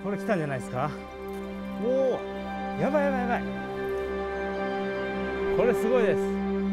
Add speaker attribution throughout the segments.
Speaker 1: これ来たんじゃないですか。おお、やばいやばいやばい。これすごいです。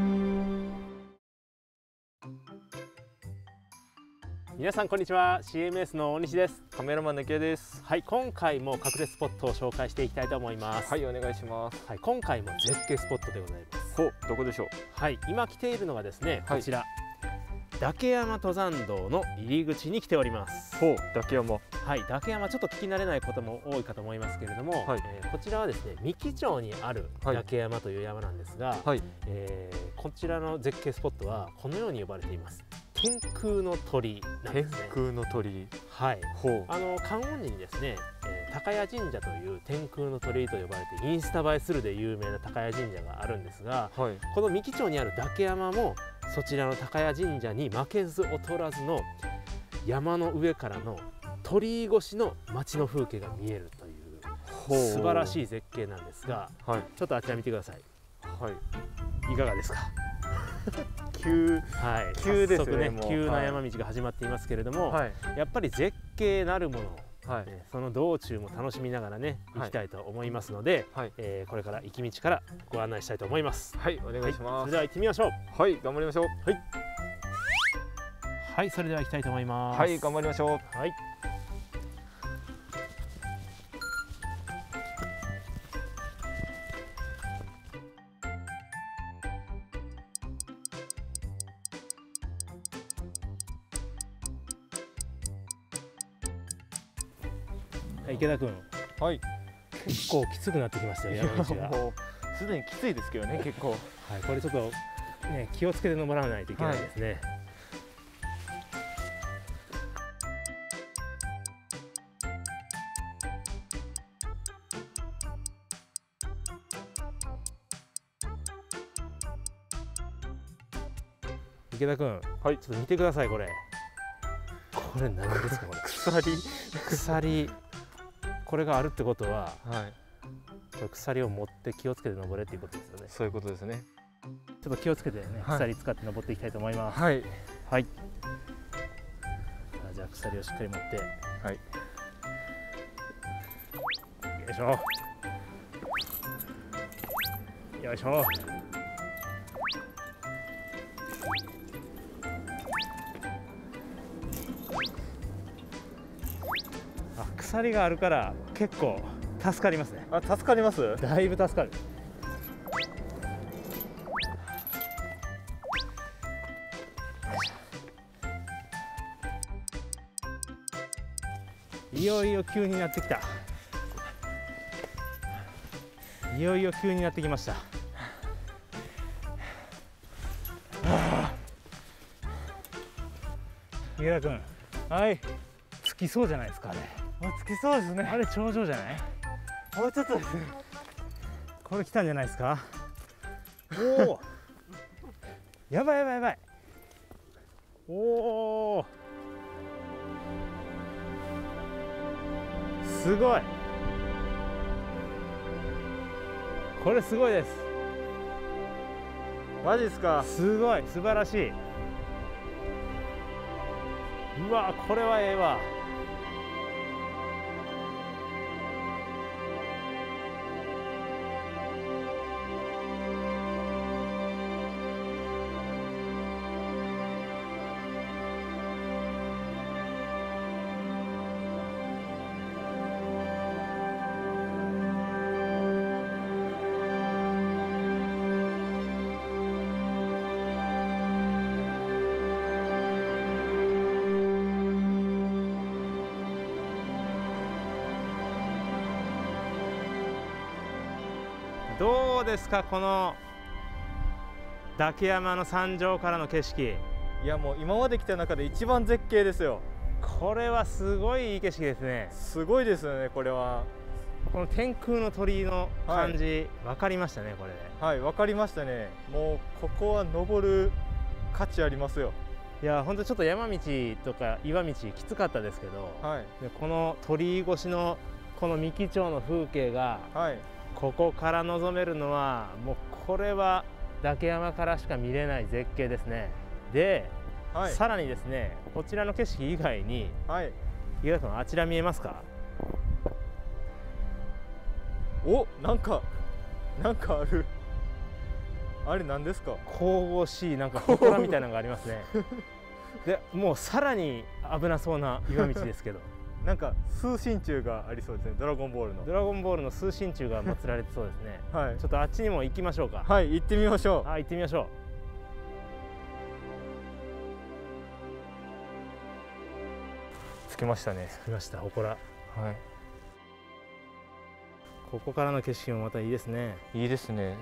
Speaker 1: 皆さんこんにちは。 CMS の大西です。
Speaker 2: カメラマンの池谷です。
Speaker 1: はい、今回も隠れスポットを紹介していきたいと思います。
Speaker 2: はい、お願いします。
Speaker 1: はい、今回も絶景スポットでございます。
Speaker 2: ほう、どこでしょう。
Speaker 1: はい、今来ているのがですね、こちら嶽山登山道の入り口に来ております。
Speaker 2: ほう、嶽山。はい、
Speaker 1: 嶽山ちょっと聞き慣れないことも多いかと思いますけれども、はい、こちらはですね、三木町にある嶽山という山なんですが、はい、こちらの絶景スポットはこのように呼ばれています。天空の鳥なんですね。
Speaker 2: 天空の鳥。はい。ほう。
Speaker 1: 観音寺にですね、高谷神社という天空の鳥と呼ばれてインスタ映えするで有名な高谷神社があるんですが、はい、この三木町にある嶽山もそちらの高谷神社に負けず劣らずの山の上からの鳥居越しの街の風景が見えるという素晴らしい絶景なんですが、はい、ちょっとあちら見てください。はい、いかがですか。
Speaker 2: 急ですね。
Speaker 1: 急な山道が始まっていますけれども、はい、やっぱり絶景なるもの、はい、その道中も楽しみながらね行きたいと思いますので、はい、これから行き道からご案内したいと思います。
Speaker 2: はい、お願いします。
Speaker 1: それでは行ってみましょう。
Speaker 2: はい、頑張りましょう。はい、
Speaker 1: はい、それでは行きたいと思います。
Speaker 2: はい、頑張りましょう。はい。
Speaker 1: 池田君、はい、結構きつくなってきましたよ、山道が。
Speaker 2: もうすでにきついですけどね、結構。はい、
Speaker 1: これちょっとね、気をつけて登らないといけないですね。池田君、はい、ちょっと見てください、これ。これ何ですか、これ。鎖。これがあるってことは、はい、これ鎖を持って気をつけて登れっていうことですよね。
Speaker 2: そういうことですね。
Speaker 1: ちょっと気をつけてね、はい、鎖使って登っていきたいと思います。
Speaker 2: はい。はい。
Speaker 1: じゃあ鎖をしっかり持って。はい。よいしょ。よいしょ。鎖があるから結構助かりますね。
Speaker 2: あ、助かります。
Speaker 1: だいぶ助かる。いよいよ急になってきた。いよいよ急になってきました。池田君、はい、つきそうじゃないですか、あれ。
Speaker 2: つきそうですね。
Speaker 1: あれ頂上じゃない？
Speaker 2: もうちょっとですね。
Speaker 1: これ来たんじゃないですか。おお。やばいやばいやばい。おお。すごい。これすごいです。
Speaker 2: マジですか。
Speaker 1: すごい、素晴らしい。うわ、これはええわ。どうですか、この嶽山の山上からの景色。
Speaker 2: いや、もう今まで来た中で一番絶景ですよ。
Speaker 1: これはすごいいい景色ですね。
Speaker 2: すごいですよね、これは。
Speaker 1: この天空の鳥居の感じ、分かりましたね、これで。
Speaker 2: はい、分かりましたね。もうここは登る価値ありますよ。
Speaker 1: いや、本当ちょっと山道とか岩道きつかったですけど、はい、でこの鳥居越しのこの三木町の風景が、はい、ここから望めるのはもうこれは嶽山からしか見れない絶景ですね。で、はい、さらにですね、こちらの景色以外に、はい、井浦君、あちら見えますか？
Speaker 2: お、なんかある。あれ何ですか？
Speaker 1: 神々しいなんか祠みたいなのがありますね。でもうさらに危なそうな岩道ですけど
Speaker 2: なんか数神柱がありそうですね。ドラゴンボールの。
Speaker 1: ドラゴンボールの数神柱が祀られてそうですね。
Speaker 2: はい。
Speaker 1: ちょっとあっちにも行きましょうか。
Speaker 2: はい、行ってみましょう。
Speaker 1: 行ってみましょう。
Speaker 2: 着きましたね。
Speaker 1: 着きました、祠。
Speaker 2: はい。
Speaker 1: ここからの景色もまたいいですね。
Speaker 2: いいですね。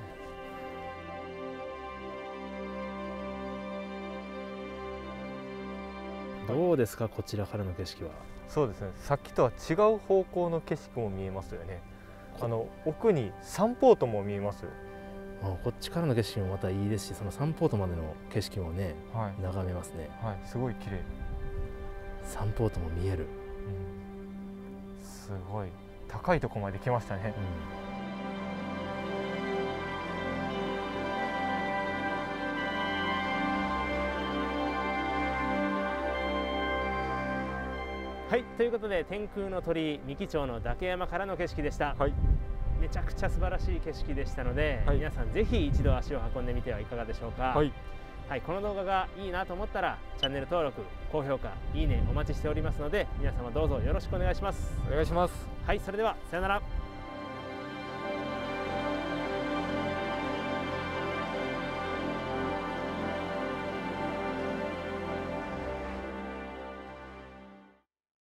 Speaker 1: どうですか、こちらからの景色は。
Speaker 2: そうですね。さっきとは違う方向の景色も見えますよね。奥にサンポートも見えますよ。
Speaker 1: こっちからの景色もまたいいですし、そのサンポートまでの景色もね、
Speaker 2: はい、
Speaker 1: 眺めますね。
Speaker 2: はい、すごい綺麗。
Speaker 1: サンポートも見える。
Speaker 2: すごい高いところまで来ましたね。
Speaker 1: はい、ということで天空の鳥居三木町の嶽山からの景色でした。
Speaker 2: はい、
Speaker 1: めちゃくちゃ素晴らしい景色でしたので、
Speaker 2: はい、
Speaker 1: 皆さんぜひ一度足を運んでみてはいかがでしょうか。はい、はい、この動画がいいなと思ったらチャンネル登録、高評価、いいねお待ちしておりますので、皆様どうぞよろしくお願いします。
Speaker 2: お願いします。
Speaker 1: はい、それではさよなら。